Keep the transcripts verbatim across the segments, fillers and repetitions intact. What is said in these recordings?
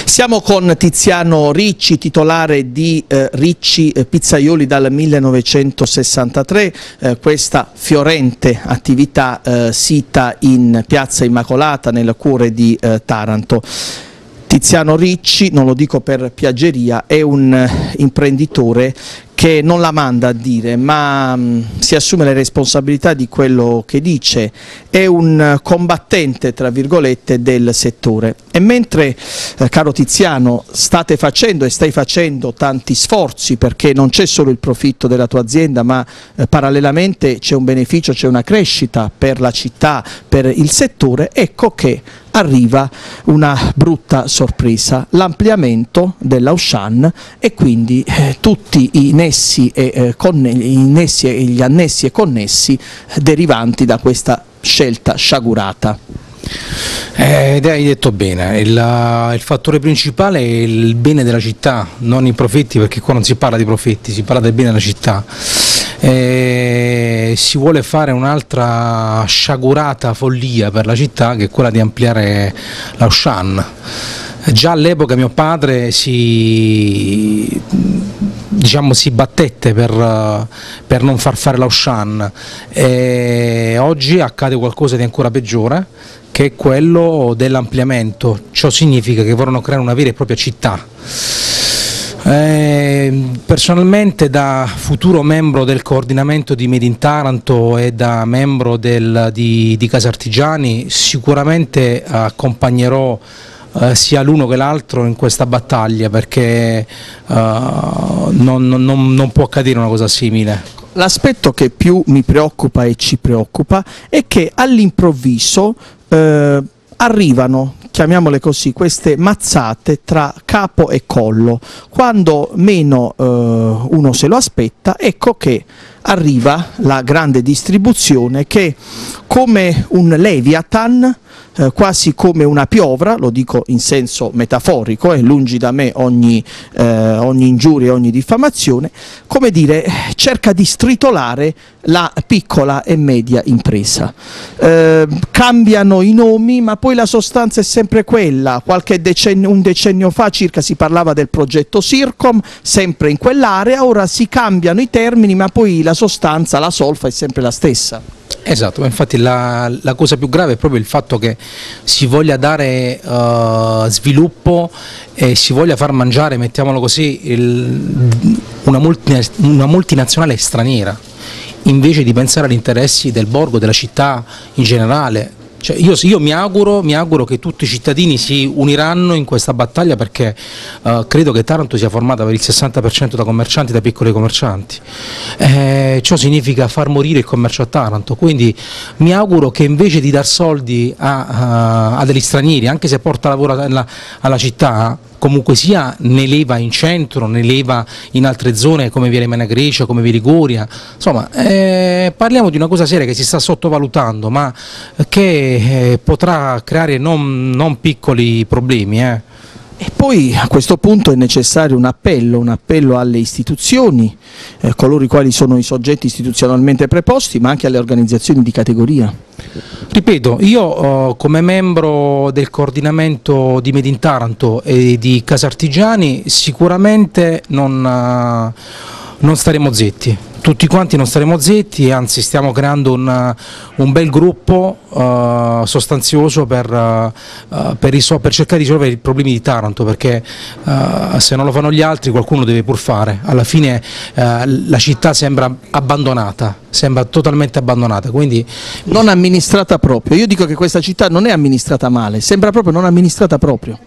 Siamo con Tiziano Ricci, titolare di eh, Ricci eh, Pizzaioli dal millenovecentosessantatré, eh, questa fiorente attività eh, sita in Piazza Immacolata nel cuore di eh, Taranto. Tiziano Ricci, non lo dico per piaggeria, è un eh, imprenditore che non la manda a dire, ma mh, si assume le responsabilità di quello che dice, è un combattente, tra virgolette, del settore. E mentre, eh, caro Tiziano, state facendo e stai facendo tanti sforzi, perché non c'è solo il profitto della tua azienda, ma eh, parallelamente c'è un beneficio, c'è una crescita per la città, per il settore, ecco che arriva una brutta sorpresa, l'ampliamento dell'Auchan e quindi eh, tutti i nessi e, eh, i nessi e gli annessi e connessi eh, derivanti da questa scelta sciagurata. Eh, hai detto bene, il, il fattore principale è il bene della città, non i profitti, perché qua non si parla di profitti, si parla del bene della città. Eh, si vuole fare un'altra sciagurata follia per la città, che è quella di ampliare l'Auchan. Già all'epoca mio padre si, diciamo, si battette per, per non far fare l'Auchan, e oggi accade qualcosa di ancora peggiore, che è quello dell'ampliamento. Ciò significa che vorranno creare una vera e propria città. Eh, personalmente, da futuro membro del coordinamento di Made in Taranto e da membro del, di, di Casartigiani, sicuramente accompagnerò eh, sia l'uno che l'altro in questa battaglia, perché eh, non, non, non può accadere una cosa simile. L'aspetto che più mi preoccupa e ci preoccupa è che all'improvviso eh, arrivano, chiamiamole così, queste mazzate tra capo e collo. Quando meno eh, uno se lo aspetta, ecco che arriva la grande distribuzione che, come un Leviathan, eh, quasi come una piovra, lo dico in senso metaforico, e eh, lungi da me ogni, eh, ogni ingiuria e ogni diffamazione, come dire, cerca di stritolare la piccola e media impresa. Eh, cambiano i nomi, ma poi la sostanza è sempre quella. Qualche decennio, un decennio fa circa si parlava del progetto Sircom, sempre in quell'area, ora si cambiano i termini, ma poi la sostanza, la solfa è sempre la stessa. Esatto, infatti la, la cosa più grave è proprio il fatto che si voglia dare uh, sviluppo e si voglia far mangiare, mettiamolo così, il, una, multi, una multinazionale straniera, invece di pensare agli interessi del borgo, della città in generale. Cioè io, io mi, auguro, mi auguro che tutti i cittadini si uniranno in questa battaglia, perché uh, credo che Taranto sia formata per il sessanta per cento da commercianti, da piccoli commercianti. Eh, ciò significa far morire il commercio a Taranto, quindi mi auguro che invece di dar soldi a, a, a degli stranieri, anche se porta lavoro alla, alla città, comunque sia ne leva in centro, ne leva in altre zone come Via Lemena Grecia, come Via Liguria. Insomma, eh, parliamo di una cosa seria che si sta sottovalutando, ma che eh, potrà creare non, non piccoli problemi. Eh. E poi a questo punto è necessario un appello, un appello alle istituzioni, eh, coloro i quali sono i soggetti istituzionalmente preposti, ma anche alle organizzazioni di categoria. Ripeto, io eh, come membro del coordinamento di Made in Taranto e di Casartigiani sicuramente non, eh, non staremo zitti. Tutti quanti non staremo zitti, anzi stiamo creando un, un bel gruppo uh, sostanzioso per, uh, per, per cercare di risolvere i problemi di Taranto, perché uh, se non lo fanno gli altri qualcuno deve pur fare. Alla fine uh, la città sembra abbandonata, sembra totalmente abbandonata. Quindi non amministrata proprio. Io dico che questa città non è amministrata male, sembra proprio non amministrata proprio.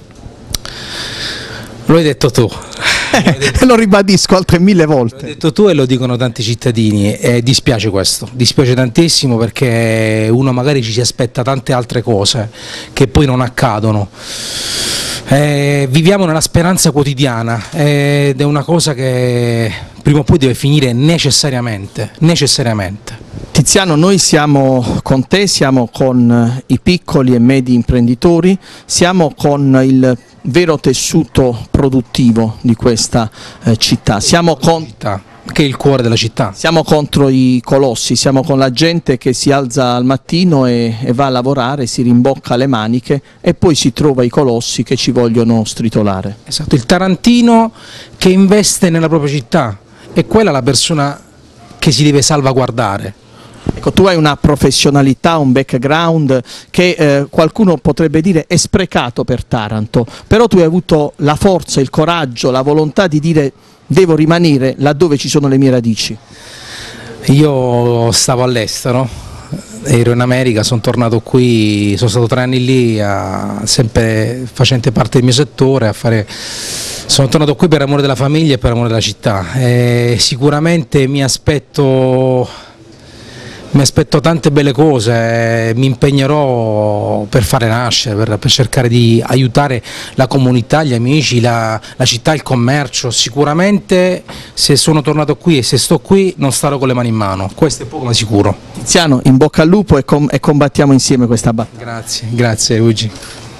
Lo hai detto tu. Eh, lo ribadisco altre mille volte. L'hai detto tu e lo dicono tanti cittadini, e dispiace questo, dispiace tantissimo, perché uno magari ci si aspetta tante altre cose che poi non accadono. Eh, viviamo nella speranza quotidiana ed è una cosa che prima o poi deve finire necessariamente, necessariamente. Tiziano, noi siamo con te, siamo con i piccoli e medi imprenditori, siamo con il vero tessuto produttivo di questa eh, città, siamo con, che è il cuore della città. Siamo contro i colossi, siamo con la gente che si alza al mattino e, e va a lavorare, si rimbocca le maniche e poi si trova i colossi che ci vogliono stritolare. Esatto, il tarantino che investe nella propria città, è quella la persona che si deve salvaguardare. Ecco, tu hai una professionalità, un background che eh, qualcuno potrebbe dire è sprecato per Taranto, però tu hai avuto la forza, il coraggio, la volontà di dire devo rimanere laddove ci sono le mie radici. Io stavo all'estero, ero in America, sono tornato qui, sono stato tre anni lì, a, sempre facente parte del mio settore, a fare, sono tornato qui per amore della famiglia e per amore della città. E sicuramente mi aspetto... Mi aspetto tante belle cose, mi impegnerò per fare nascere, per, per cercare di aiutare la comunità, gli amici, la, la città, il commercio. Sicuramente se sono tornato qui e se sto qui non starò con le mani in mano, questo è poco ma sicuro. Tiziano, in bocca al lupo e, com e combattiamo insieme questa battaglia. Grazie, grazie Luigi.